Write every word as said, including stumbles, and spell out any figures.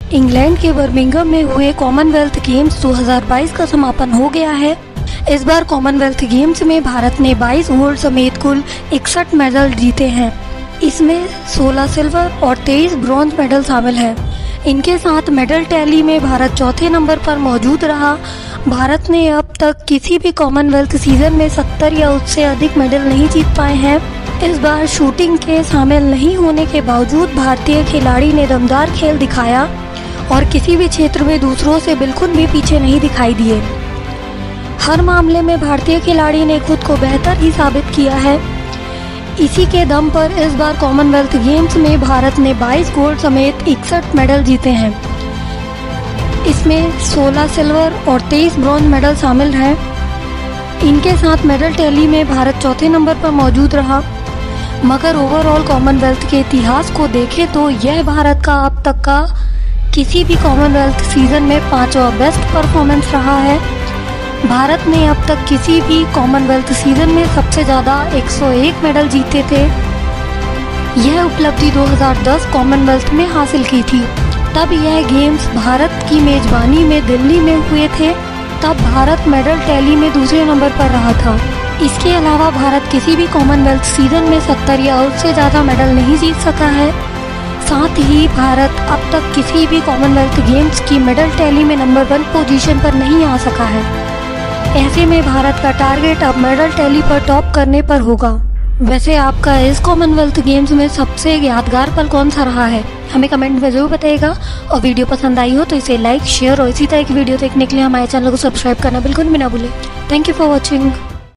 England के Birmingham में हुए कॉमनवेल्थ गेम्स दो हज़ार बाईस का समापन हो गया है। इस बार कॉमनवेल्थ गेम्स में भारत ने बाईस गोल्ड समेत कुल इकसठ मेडल जीते हैं। इसमें सोलह सिल्वर और तेईस ब्रॉन्ज मेडल शामिल हैं। इनके साथ मेडल टैली में भारत चौथे नंबर पर मौजूद रहा। भारत ने अब तक किसी भी कॉमनवेल्थ सीजन में सत्तर या उससे अधिक मेडल नहीं जीत पाए हैं। इस बार शूटिंग के शामिल नहीं होने के बावजूद भारतीय खिलाड़ी ने दमदार खेल दिखाया और किसी भी क्षेत्र में दूसरों से बिल्कुल भी पीछे नहीं दिखाई दिए। हर मामले में भारतीय खिलाड़ी ने खुद को बेहतर ही साबित किया है। इसी के दम पर इस बार कॉमनवेल्थ गेम्स में भारत ने बाईस गोल्ड समेत इकसठ मेडल जीते हैं। इसमें सोलह सिल्वर और तेईस ब्रॉन्ज मेडल शामिल हैं। इनके साथ मेडल टैली में भारत चौथे नंबर पर मौजूद रहा। मगर ओवरऑल कॉमनवेल्थ के इतिहास को देखें तो यह भारत का अब तक का किसी भी कॉमनवेल्थ सीजन में पांचवा बेस्ट परफॉर्मेंस रहा है। भारत ने अब तक किसी भी कॉमनवेल्थ सीजन में सबसे ज़्यादा एक सौ एक मेडल जीते थे। यह उपलब्धि दो हज़ार दस कॉमनवेल्थ में हासिल की थी। तब यह गेम्स भारत की मेजबानी में दिल्ली में हुए थे। तब भारत मेडल टैली में दूसरे नंबर पर रहा था। इसके अलावा भारत किसी भी कॉमनवेल्थ सीजन में सत्तर या उससे ज़्यादा मेडल नहीं जीत सका है। साथ ही भारत अब तक किसी भी कॉमनवेल्थ गेम्स की मेडल टैली में नंबर वन पोजीशन पर नहीं आ सका है। ऐसे में भारत का टारगेट अब मेडल टैली पर टॉप करने पर होगा। वैसे आपका इस कॉमनवेल्थ गेम्स में सबसे यादगार पल कौन सा रहा है, हमें कमेंट में जरूर बताइएगा। और वीडियो पसंद आई हो तो इसे लाइक, शेयर और इसी तरह की वीडियो देखने के लिए हमारे चैनल को सब्सक्राइब करना बिल्कुल भी ना भूलें। Thank you for watching.